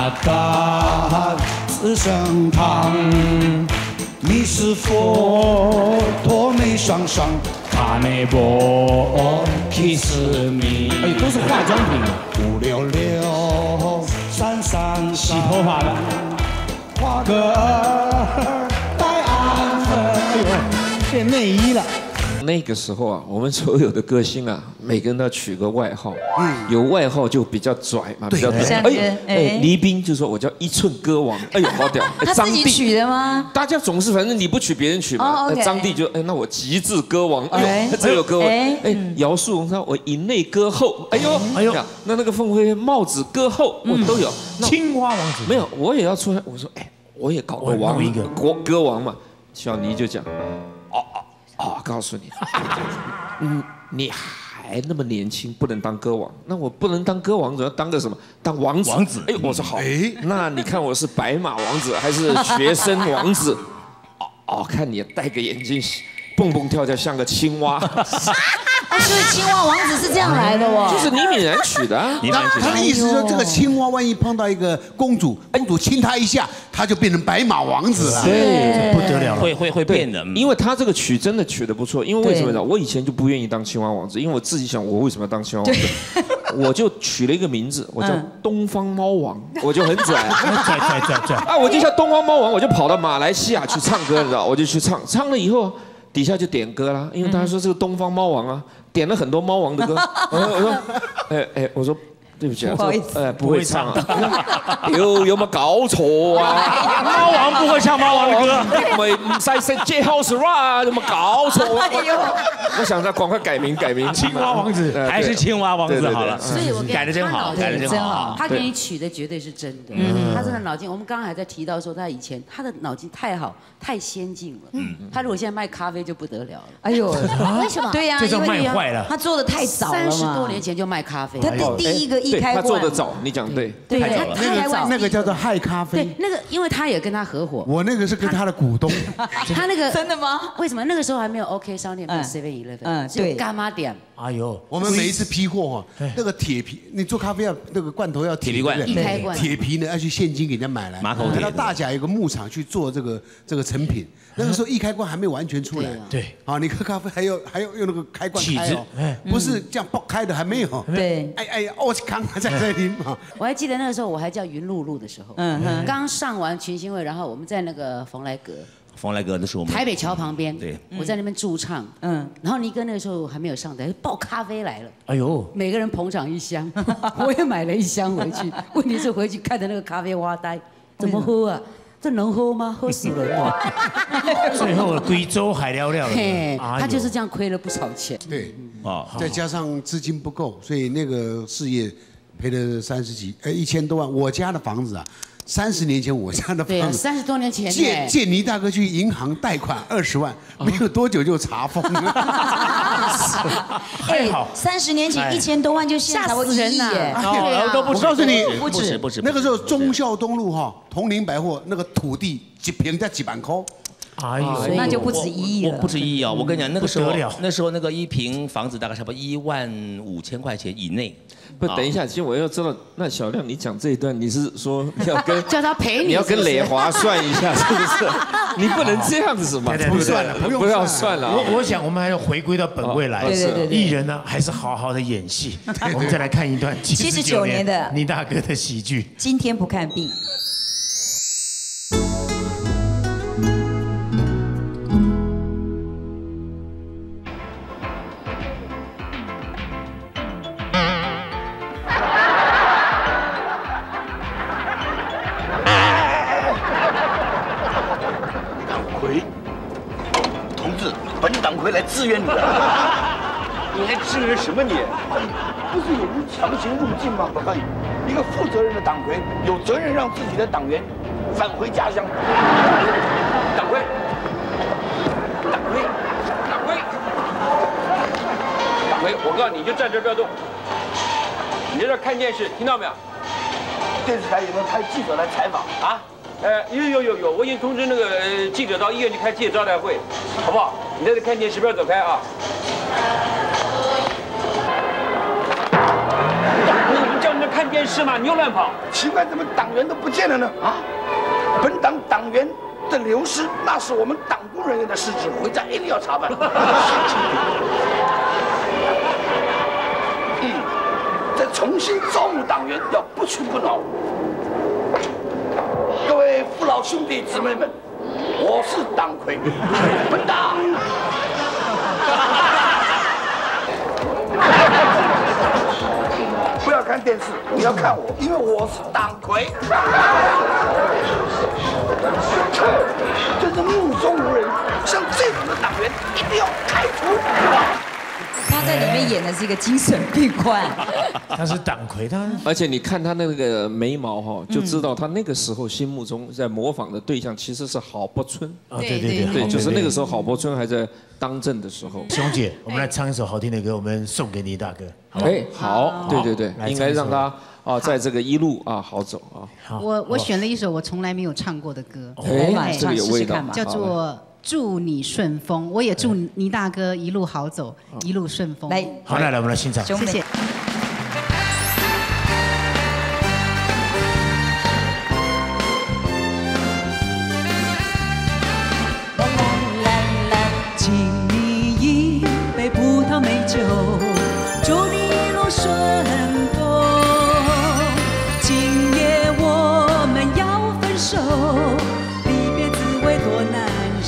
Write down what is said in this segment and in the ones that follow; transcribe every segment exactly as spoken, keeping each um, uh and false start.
那达自身旁，你是佛陀没双双，卡内波提斯米。 哎，都是化妆品。 五六六三三洗头发的。 画个戴安分。 哎呦，变内衣了。 那个时候啊，我们所有的歌星啊，每个人都要取个外号，嗯，有外号就比较拽嘛，比较拽。哎哎，黎兵就说我叫一寸歌王，哎呦好屌。 他自己取的吗？ 大家总是反正你不取别人取嘛。那张帝就哎那我极致歌王，哎呦这有歌王。哎姚树荣说我营内歌后，哎呦哎呦，那那个凤飞帽子歌后我都有。 青蛙王子没有，我也要出来。我说哎我也搞个王一个国歌王嘛。小尼就讲。 哦，告诉你，嗯，你还那么年轻，不能当歌王。那我不能当歌王，总要当个什么？当王子。 王子。 哎，我说好。哎，那你看我是白马王子还是学生王子？哦哦，看你戴个眼镜，蹦蹦跳跳像个青蛙。 啊，所以青蛙王子是这样来的哦。 就是倪敏然取的。倪敏然取的。 他的意思说，这个青蛙万一碰到一个公主，公主亲他一下，他就变成白马王子了。 对， 不得了了， 会会会变的。 因为他这个曲真的取得不错。因为为什么呢？我以前就不愿意当青蛙王子，因为我自己想，我为什么要当青蛙王子？我就取了一个名字，我叫东方猫王，我就很拽， 拽拽拽拽啊！我就叫东方猫王，我就跑到马来西亚去唱歌，你知道？我就去唱，唱了以后。 底下就点歌啦，因为大家说这个东方猫王啊，点了很多猫王的歌。我说，我说，哎哎，我说对不起啊， 不好意思， 哎不会唱啊，有有没有搞错啊？ 猫王不会唱猫王的歌， 没在在街 house run 有没有搞错？我想他赶快改名改名， 青蛙王子还是青蛙王子好了。 所以我改的真好， 改的真好。 他给你取的绝对是真的，他真的脑筋。我们刚刚还在提到说他以前他的脑筋太好。 太先进了，嗯，他如果现在卖咖啡就不得了了。 哎呦， 为什么？对呀， 这就卖坏了。 他做的太早了三十多年前就卖咖啡， 他第第一个一开罐， 他做的早，你讲对， 对， 他那个那个叫做嗨咖啡， 对，那个因为他也跟他合伙， 我那个是跟他的股东， 他那个真的吗？ 为什么那个时候还没有 OK 商店，没有 Seven Eleven， 嗯，对，干妈店。 哎呦，我们每一次批货哈，那个铁皮，你做咖啡要那个罐头要铁皮罐， 一开罐， 铁皮呢要去现金给人家买来， 马口铁，到大甲有个牧场去做这个这个成品。 那个时候一开罐还没完全出来， 对， 啊，你喝咖啡还要还要用那个开罐开哦，不是这样爆开的，还没有， 对， 哎哎呀，我康还在这里嘛。 我还记得那个时候我还叫云露露的时候，嗯嗯，刚上完群星会，然后我们在那个蓬莱阁， 蓬莱阁的时候， 台北桥旁边， 对， 我在那边驻唱，嗯，然后尼哥那个时候还没有上台，爆咖啡来了， 哎呦， 每个人捧场一箱，我也买了一箱回去，问题是回去看着那个咖啡发呆，怎么喝啊？ 这能喝吗？喝死人了！ 最后贵州海聊聊嘿，他就是这样亏了不少钱。 对，啊，再加上资金不够，所以那个事业赔了三十几，哎，一千多万。我家的房子啊，三十年前我家的房子， 三十多年前借借倪大哥去银行贷款二十万，没有多久就查封了。 还好，三十年前一千多万就吓死人了耶！ 我告诉你， 不止不止， 那个时候忠孝东路哈，同林百货那个土地一平才几万块。 哎呦，那就不止一亿了， 不止一亿哦！我跟你讲，那个时候，那时候那个一平房子大概差不多一万五千块钱以内。 不，等一下，其实我要知道，那小亮，你讲这一段，你是说要跟叫他陪你， 你要跟磊华算一下，是不是？你不能这样子嘛， 不算了， 不要算了。 我我想我们还要回归到本位来，艺人呢还是好好的演戏。我们再来看一段七十九年的倪大哥的喜剧， 今天不看病。 来支援你的，你来支援什么你？不是有人强行入境吗？哎，一个负责任的党魁有责任让自己的党员返回家乡。党魁，党魁，党魁，党魁，我告诉你，你就站这不要动，你在这看电视，听到没有？电视台有没有派记者来采访啊？ 呃，有有有有，我已经通知那个、呃、记者到医院去开记者招待会，好不好？你在这看电视，不要走开啊！我叫你们看件事嘛，你又乱跑。奇怪，怎么党员都不见了呢？啊，本党党员的流失，那是我们党工人员的失职，回家一定要查办。嗯，再重新招募党员，要不屈不挠。各位父老兄弟姊妹们，我是党魁，本党。不要看电视，你要看我，因为我是党魁。真是目中无人，像这种的党员一定要开除。 他在里面演的是一个精神病患， 他是党魁，他而且你看他那个眉毛哈，就知道他那个时候心目中在模仿的对象其实是郝柏村。 啊，对对对， 对，就是那个时候郝柏村还在当政的时候。 熊姐，我们来唱一首好听的歌，我们送给倪大哥。 哎，好，对对对，应该让他啊，在这个一路啊好走啊。 我我选了一首我从来没有唱过的歌， 哎，这个有味道， 叫做。祝你顺风，我也祝倪大哥一路好走，一路顺风。 来， 好，来来，我们来欣赏， 谢谢。 敬你一杯葡萄美酒，祝你一路顺风。今夜我们要分手，离别滋味多难。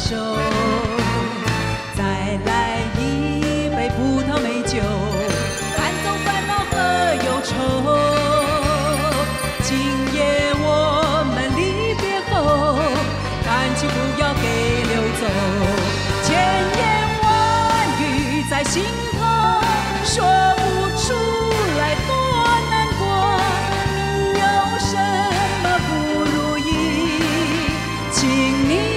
再来一杯葡萄美酒，赶走烦恼和忧愁。今夜我们离别后，感情不要给溜走。千言万语在心头，说不出来多难过。你有什么不如意，请你。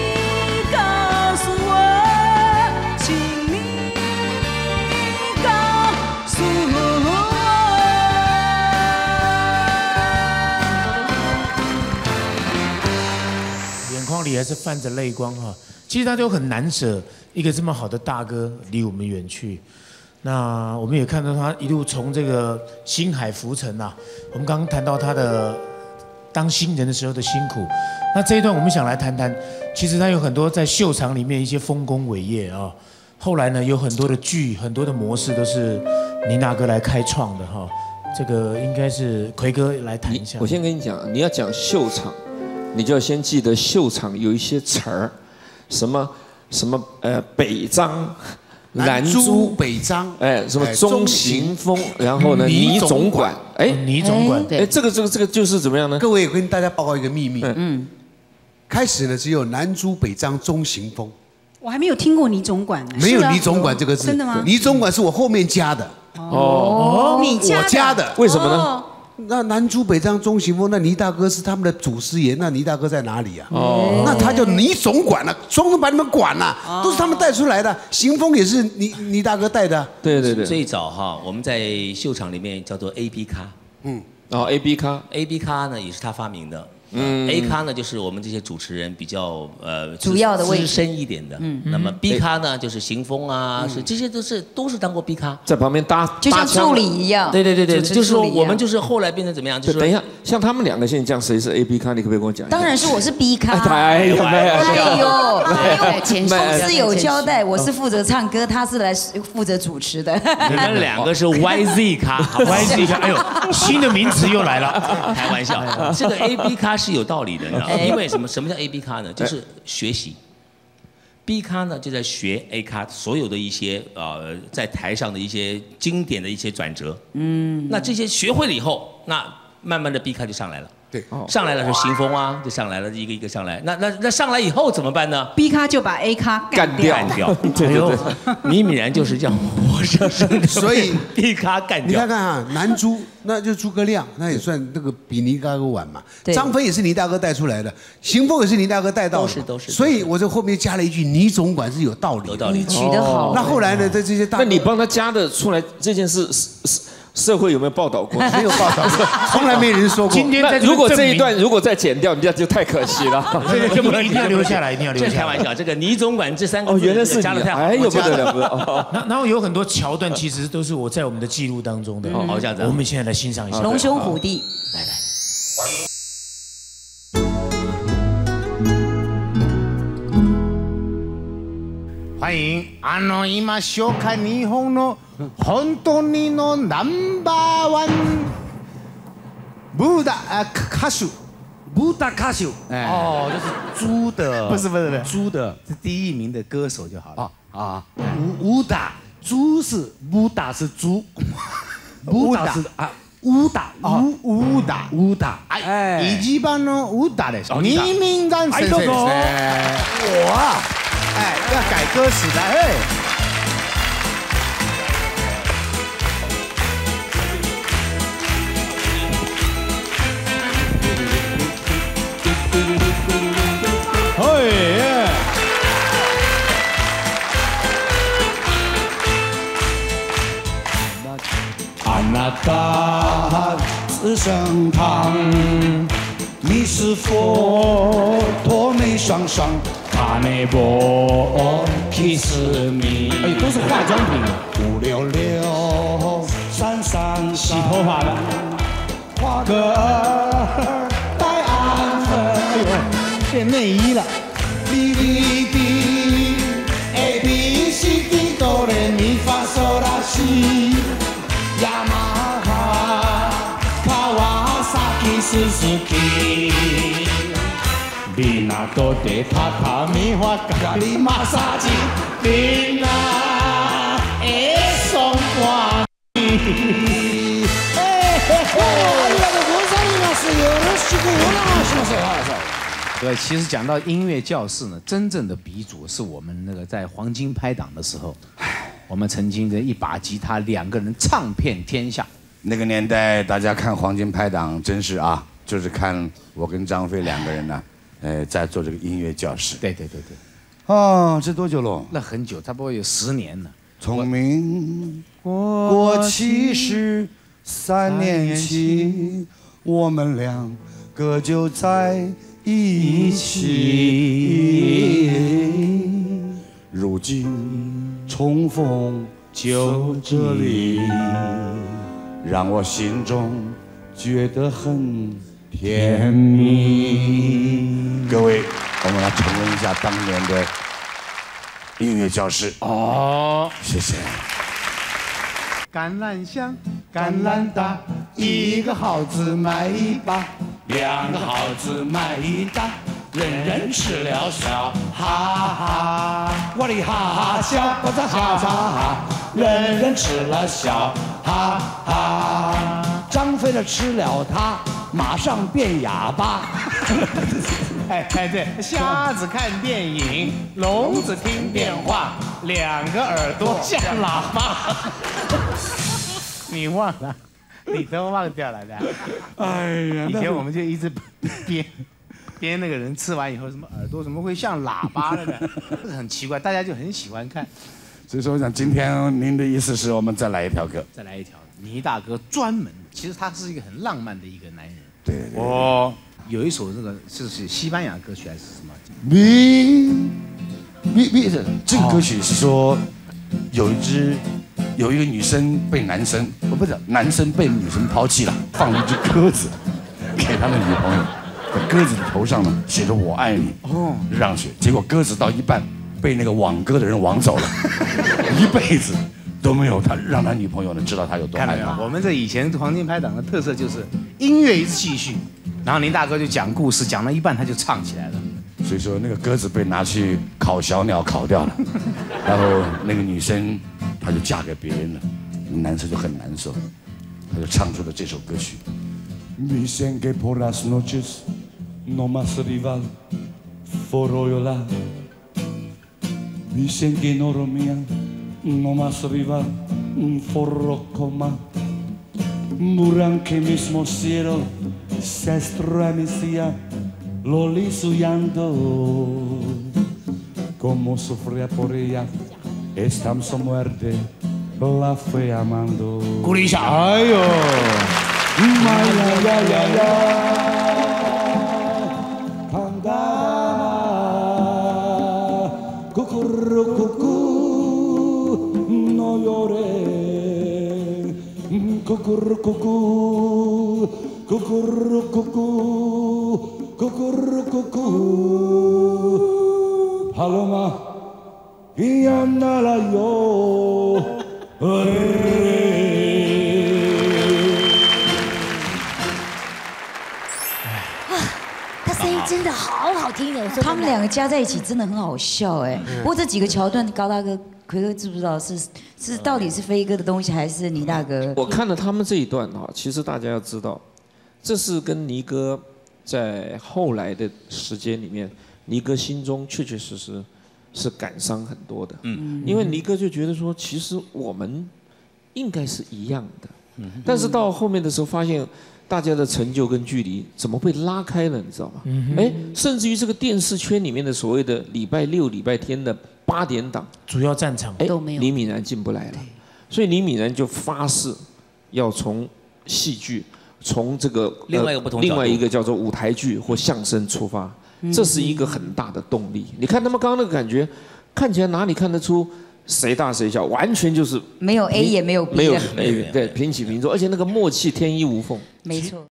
里还是泛着泪光哈，其实他都很难舍，一个这么好的大哥离我们远去。那我们也看到他一路从这个星海浮沉啊，我们刚刚谈到他的当新人的时候的辛苦。那这一段我们想来谈谈，其实他有很多在秀场里面一些丰功伟业啊。后来呢，有很多的剧、很多的模式都是倪大哥来开创的哈。这个应该是奎哥来谈一下。 我先跟你讲，你要讲秀场。你就要先记得秀场有一些词儿，什么什么呃北张、 南珠、北张， 哎什么中行风，然后呢倪总管，哎倪总管， 哎这个这个这个就是怎么样呢？ 各位跟大家报告一个秘密，嗯，开始呢只有南珠、北张、中行风， 我还没有听过倪总管呢， 没有倪总管这个字， 真的吗？ 倪总管是我后面加的， 哦，你我加的， 为什么呢？ 那南珠北张中行风，那倪大哥是他们的祖师爷，那倪大哥在哪里啊？哦，那他叫倪总管了，总管把你们管了，都是他们带出来的。行风也是倪倪大哥带的。 对对对。 最早哈，我们在秀场里面叫做 A B 咖。 嗯。哦 ，A B 咖 ，A B 咖呢也是他发明的。嗯 ，A 咖呢就是我们这些主持人比较呃主要的位置资深一点的。嗯。那么 B 咖呢就是行风啊，是这些都是都是当过 B 咖， 在旁边搭， 就像助理一样。 对对对对，就是说我们就是后来变成怎么样？就是等一下，像他们两个现在这样，谁是 A B 咖？你可不可以跟我讲？ 当然是我是 B 咖。 哎呦哎呦哎呦，公司有交代，我是负责唱歌，他是来负责主持的。 你们两个是 Y Z 咖 ，Y Z 咖，哎呦，新的名词又来了， 开玩笑。这个 A B 咖是有道理的。因为什么？什么叫 A B 咖呢？就是学习。B 咖呢就在学 A 咖所有的一些呃在台上的一些经典的一些转折。嗯。那这些学会了以后，那慢慢的 B 咖就上来了。 对。 上来了是行风啊，就上来了，一个一个上来。那那那上来以后怎么办呢 ？B 咖就把 A 咖干掉。 干掉。对对对。倪敏然就是这样活生生的。 所以 B 咖干掉。 你看看啊，南珠那就是诸葛亮，那也算那个比倪大哥晚嘛。张飞也是倪大哥带出来的，行风也是倪大哥带到的。 都是都是。 所以我就后面加了一句，倪总管是有道理。 有道理。 取得好。 那后来呢，在这些大。 那你帮他加的出来这件事是是社会有没有报道过？ 没有报道过，从来没人说过。 今天在如果这一段如果再剪掉，这样就太可惜了。 这个节目一定要留下来，一定要留下来。 这开玩笑，这个倪总管这三个哦，原来是加了太好， 哎呦不得了不得了。 然然后有很多桥段，其实都是我在我们的记录当中的。 哦，这样子。 我们现在来欣赏一下。 龙兄虎弟， 来来。 欢迎あの今紹介日本の本当にのナンバーワンブーダ歌手， 布达卡修， 哦，就是猪的， 不是不是不是猪的，是第一名的歌手就好了。 啊啊，武武打，猪是武打是猪，武打是啊武打武武打武打， 哎，一番の武打です。倪明山先生ですね。哇，哎，要改歌词的，哎。 あなた自身旁，你是佛陀没双双，卡内波 kiss me， 哎，都是化妆品。 五六六三三洗头发的， 花个儿戴安分， 哎呦，变内衣了。 B B B A B C D 哆来咪发嗦拉西。ヤマハ、川崎、Suzuki、港で畳はかりマッサージ、みんなえそんわに。哎，ありがとうございます。よろしくお願いします。 对，其实讲到音乐教室呢，真正的鼻祖是我们那个在黄金拍档的时候。我们曾经的一把吉他，两个人唱遍天下。 那个年代，大家看黄金拍档，真是啊，就是看我跟张飞两个人呢，呃，在做这个音乐教室。 对对对对。 啊，这多久了？ 那很久，差不多有十年了。 从民国七十三年起，我们两个就在一起。如今。重逢就这里，让我心中觉得很甜蜜。各位，我们来重温一下当年的音乐教室。哦，谢谢。 橄榄香，橄榄大，一个好字买一把， 两个好字买一打。人人吃了笑，哈哈，我的哈哈笑，我在哈哈哈。人人吃了笑，哈哈。张飞的吃了它，马上变哑巴。 哎哎对，瞎子看电影，聋子听电话，两个耳朵像喇叭。你忘了，你都忘掉了的。哎呀，以前我们就一直编。编那个人吃完以后，什么耳朵怎么会像喇叭了呢？这很奇怪，大家就很喜欢看。 所以说，我想今天您的意思是我们再来一条歌， 再来一条。倪大哥专门，其实他是一个很浪漫的一个男人。 对对对。 我有一首这个是是西班牙歌曲还是什么？ 你你你，这个歌曲是说有一只有一个女生被男生，哦不是男生被女生抛弃了，放了一只鸽子给他的女朋友。在鸽子的头上呢写着我爱你，哦，让去，结果鸽子到一半被那个网鸽的人网走了，一辈子都没有他让他女朋友呢知道他有多爱他。 我们这以前黄金拍档的特色就是音乐一直继续，然后林大哥就讲故事，讲到一半他就唱起来了。 所以说那个鸽子被拿去烤小鸟烤掉了，然后那个女生她就嫁给别人了，男生就很难受，他就唱出了这首歌曲。Dicen que por las noches no más rival Foroyola. Dicen que no dormían no más rival Forrocoma. Muran que mismo cielo se estremecía Loli su llanto. Como sufría por ella esta su muerte La fui amando. 鼓励一下，哎呦， Maya ya ya ya, Kandama, Kukurukuku, no llore, Kukurukuku, Kukurukuku, Kukurukuku, Paloma, Iyanala yo, 声音真的好好听的， 他们两个加在一起真的很好笑哎。不过这几个桥段，高大哥、奎哥知不知道是是到底是飞哥的东西还是倪大哥？ 我看了他们这一段哈，其实大家要知道，这是跟倪哥在后来的时间里面，倪哥心中确确实实是感伤很多的。嗯，因为倪哥就觉得说，其实我们应该是一样的，但是到后面的时候发现。 大家的成就跟距离怎么被拉开了？你知道吗？哎，甚至于这个电视圈里面的所谓的礼拜六、礼拜天的八点档主要战场都没有，李敏然进不来了，所以李敏然就发誓要从戏剧，从这个另外一个不同另外一个叫做舞台剧或相声出发，这是一个很大的动力。你看他们刚刚那个感觉，看起来哪里看得出？ 谁大谁小，完全就是没有 A 也没有 B， 没有 A， 对，平起平坐，而且那个默契天衣无缝。 没错。